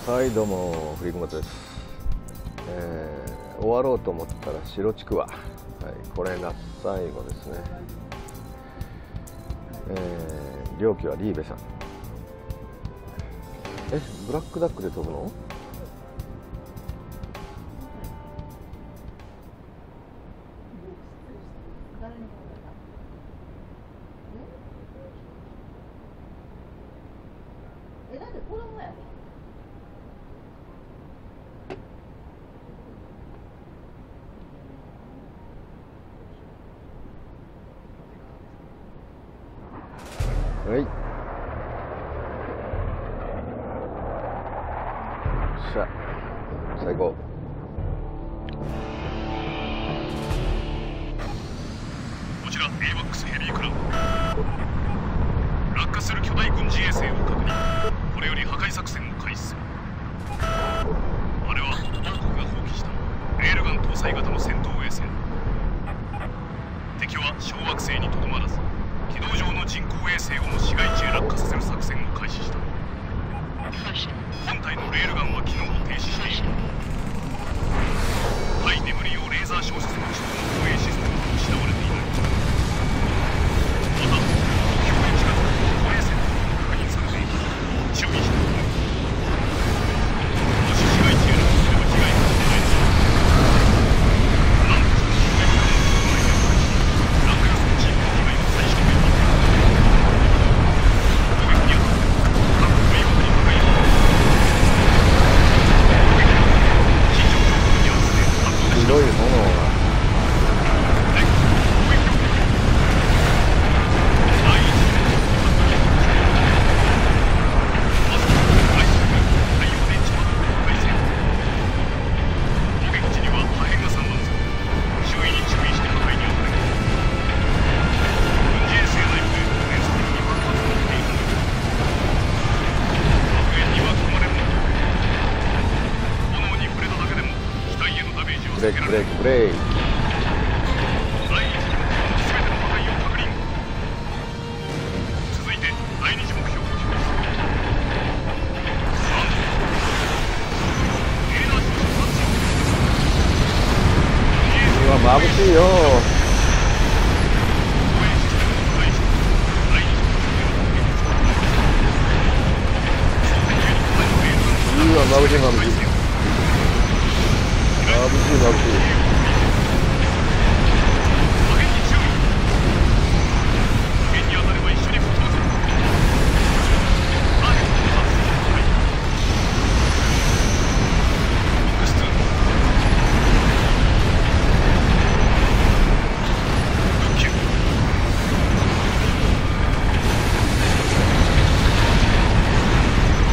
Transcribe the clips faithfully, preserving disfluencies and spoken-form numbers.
はい、どうもフリークマツです。えー、終わろうと思ったら白ちくわ、はい、これが最後ですね。えー、両機はリーベさん。え、ブラックダックで飛ぶの？ え、だって子供やで。 はい。さあ、最高。 こちら エーワックス ヘビークラウン。落下する巨大軍事衛星を確認。これより破壊作戦を開始する。あれは王国が放棄したレールガン搭載型の戦闘衛星。敵は小惑星にとどまらず軌道上の人工衛星をも市街地へ落下させる作戦を開始した。本体のレールガンは機能を停止している。対眠り用レーザー照射装置との防衛システムは失われていない。また目標に近づく護衛線も確認されている。注意してくれ。もし市街地へ落下すれば被害が出ない。なんとしても被害が落下予測チームの被害を最小限に。攻撃にあたって各部位ごとに破壊を白い炎がブレーキブレーキブレーキ。 続いて第二次目標を表示する。 うわ、眩しいよ。うわ、眩しい眩しい眩しい眩しい。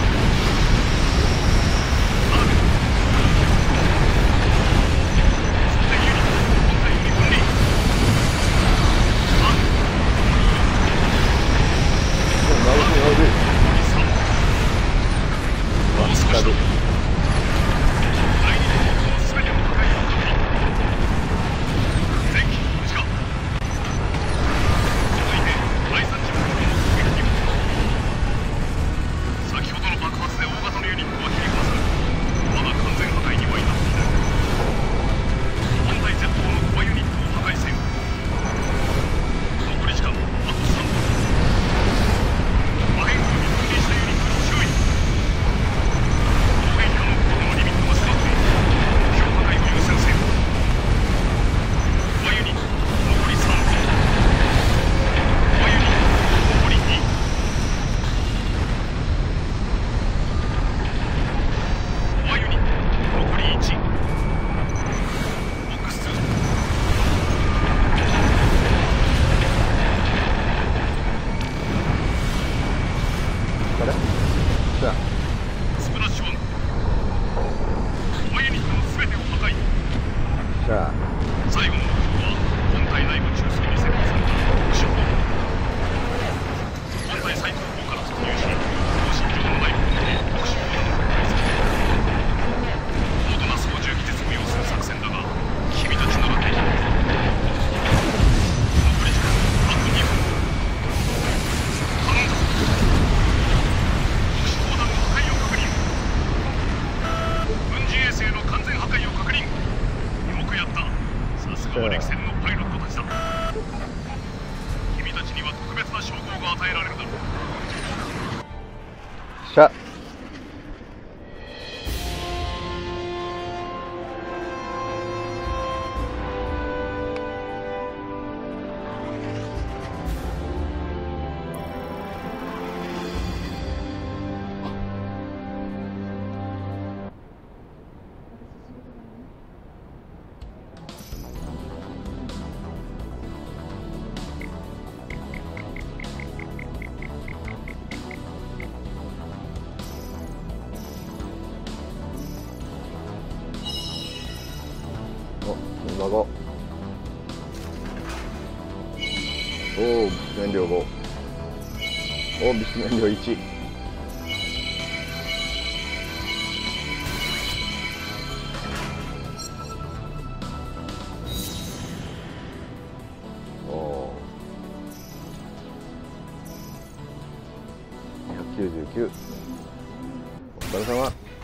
さ沢歴戦のパイロットたちだ。君たちには特別な称号が与えられるだろう。 しゃお、ご。おお、物質燃料ご。おお、物質燃料いち。おお。にひゃくきゅうじゅうきゅう。お疲れ様。